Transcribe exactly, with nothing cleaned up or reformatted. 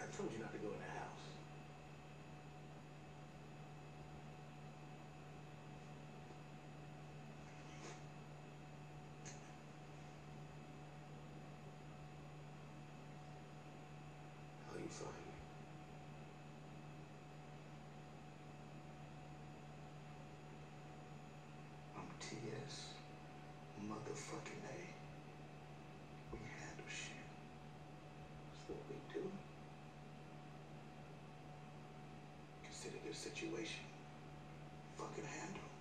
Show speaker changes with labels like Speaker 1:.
Speaker 1: I told you not to go in the house. How you find me? I'm T S motherfucking A. We handle shit. That's what we do. Consider this situation fucking handle.